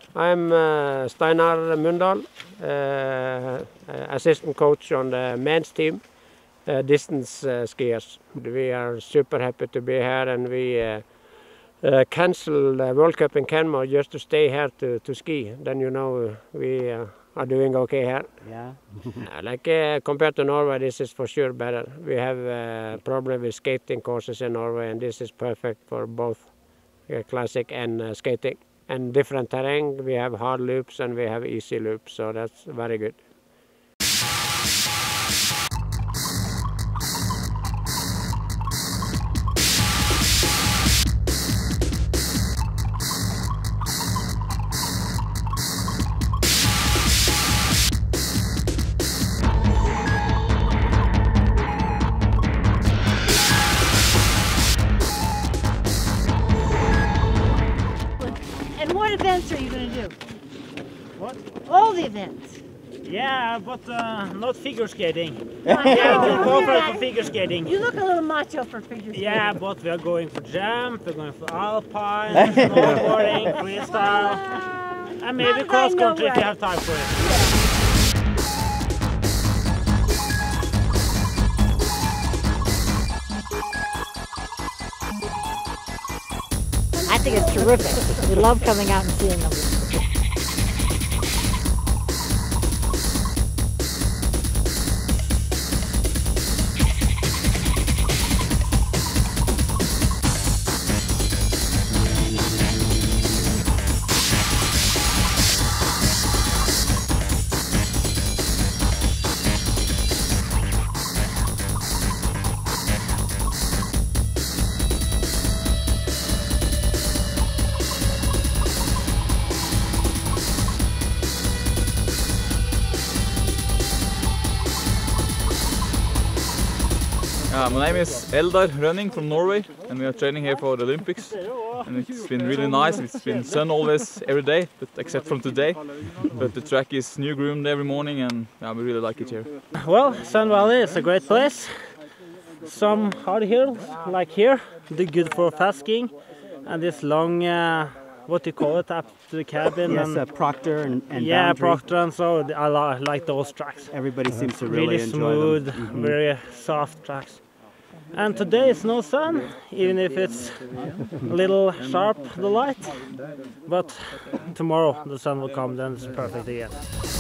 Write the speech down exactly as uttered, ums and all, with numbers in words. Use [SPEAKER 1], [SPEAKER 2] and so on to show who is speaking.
[SPEAKER 1] I'm uh, Steinar Mundal, uh, assistant coach on the men's team, uh, distance uh, skiers. We are super happy to be here, and we uh, uh, cancel the World Cup in Canmore just to stay here to, to ski. Then you know we uh, are doing okay here.
[SPEAKER 2] Yeah.
[SPEAKER 1] uh, like uh, compared to Norway, this is for sure better. We have a uh, problem with skating courses in Norway, and this is perfect for both uh, classic and uh, skating. And different terrain, we have hard loops and we have easy loops, so that's very good.
[SPEAKER 3] And what events are you going to do?
[SPEAKER 4] What?
[SPEAKER 3] All the events.
[SPEAKER 4] Yeah, but uh, not figure skating.
[SPEAKER 3] I
[SPEAKER 4] Yeah,
[SPEAKER 3] know,
[SPEAKER 4] we'll go
[SPEAKER 3] you're
[SPEAKER 4] for,
[SPEAKER 3] right.
[SPEAKER 4] for figure skating.
[SPEAKER 3] You look a little macho for figure skating.
[SPEAKER 4] Yeah, but we are going for jump, we're going for alpine, snowboarding, freestyle, and maybe
[SPEAKER 3] I
[SPEAKER 4] cross
[SPEAKER 3] know,
[SPEAKER 4] country if you
[SPEAKER 3] right.
[SPEAKER 4] have time for it.
[SPEAKER 3] I think it's terrific. We love coming out and seeing them.
[SPEAKER 5] Uh, my name is Eldar Rønning from Norway, and we are training here for the Olympics. And it's been really nice. It's been sun always every day, but except from today. But the track is new groomed every morning, and yeah, we really like it here.
[SPEAKER 4] Well, Sun Valley is a great place. Some hard hills, like here, they're good for fast skiing. And this long, uh, what do you call it, up to the cabin?
[SPEAKER 2] Yes,
[SPEAKER 4] and,
[SPEAKER 2] uh, Proctor and, and
[SPEAKER 4] yeah,
[SPEAKER 2] Boundary.
[SPEAKER 4] Proctor, and so I li like those tracks.
[SPEAKER 2] Everybody seems to really,
[SPEAKER 4] Really
[SPEAKER 2] enjoy
[SPEAKER 4] smooth,
[SPEAKER 2] them. Mm-hmm.
[SPEAKER 4] very soft tracks. And today it's no sun, even if it's a little sharp, the light. But tomorrow the sun will come, then it's perfect again.